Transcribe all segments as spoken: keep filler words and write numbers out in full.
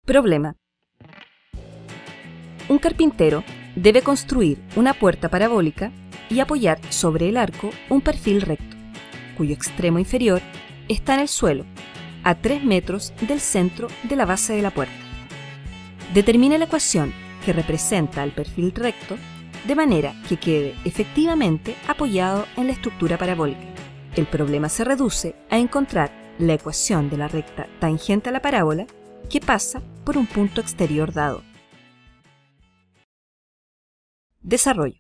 Problema. Un carpintero debe construir una puerta parabólica y apoyar sobre el arco un perfil recto, cuyo extremo inferior está en el suelo, a tres metros del centro de la base de la puerta. Determine la ecuación que representa el perfil recto de manera que quede efectivamente apoyado en la estructura parabólica. El problema se reduce a encontrar la ecuación de la recta tangente a la parábola que pasa por un punto exterior dado. Desarrollo.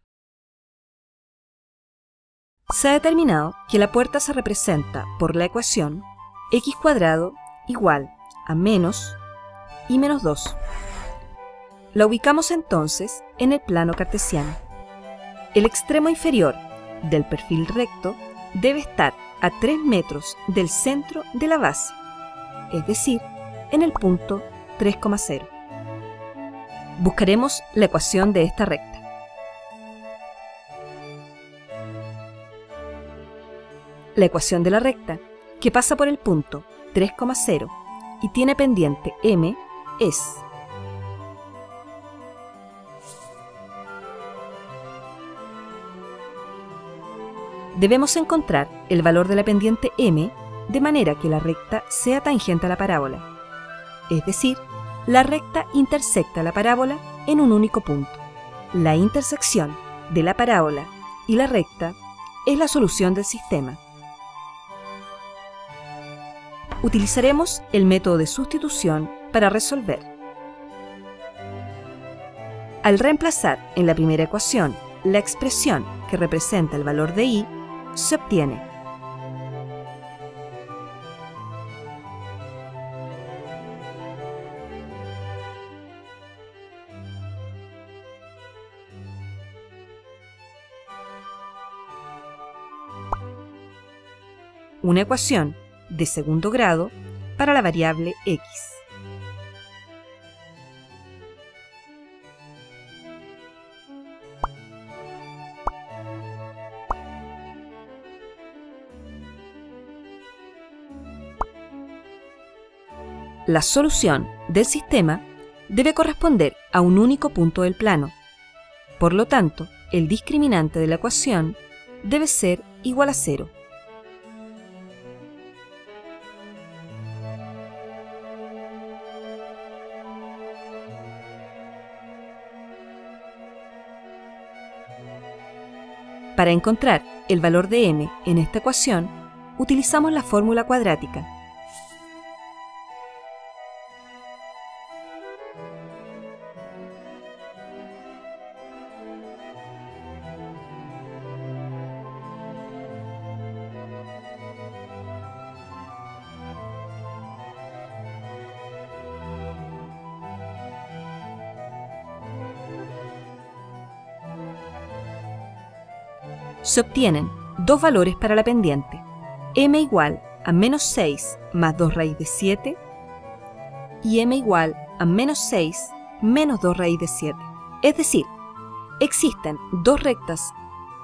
Se ha determinado que la puerta se representa por la ecuación x cuadrado igual a menos y menos dos. La ubicamos entonces en el plano cartesiano. El extremo inferior del perfil recto debe estar a tres metros del centro de la base, es decir, en el punto tres coma cero. Buscaremos la ecuación de esta recta. La ecuación de la recta, que pasa por el punto tres coma cero y tiene pendiente m, es debemos encontrar el valor de la pendiente m de manera que la recta sea tangente a la parábola, es decir, la recta intersecta la parábola en un único punto. La intersección de la parábola y la recta es la solución del sistema. Utilizaremos el método de sustitución para resolver. Al reemplazar en la primera ecuación la expresión que representa el valor de y, se obtiene una ecuación de segundo grado para la variable x. La solución del sistema debe corresponder a un único punto del plano. Por lo tanto, el discriminante de la ecuación debe ser igual a cero. Para encontrar el valor de m en esta ecuación, utilizamos la fórmula cuadrática. Se obtienen dos valores para la pendiente, m igual a menos seis más dos raíz de siete y m igual a menos seis menos dos raíz de siete. Es decir, existen dos rectas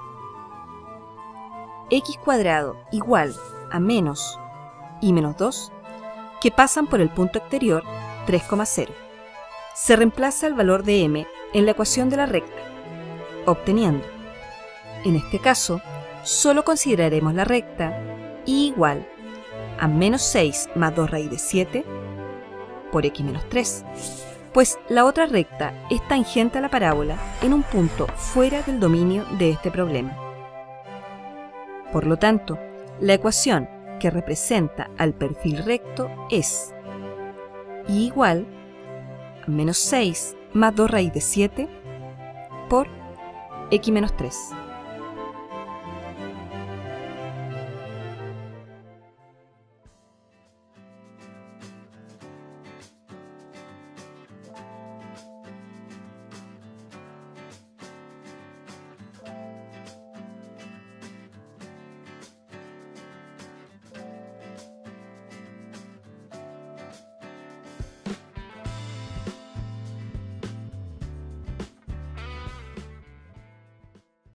x cuadrado igual a menos y menos dos que pasan por el punto exterior tres coma cero. Se reemplaza el valor de m en la ecuación de la recta, obteniendo en este caso, solo consideraremos la recta y igual a menos seis más dos raíz de siete por x menos tres, pues la otra recta es tangente a la parábola en un punto fuera del dominio de este problema. Por lo tanto, la ecuación que representa al perfil recto es y igual a menos seis más dos raíz de siete por x menos tres.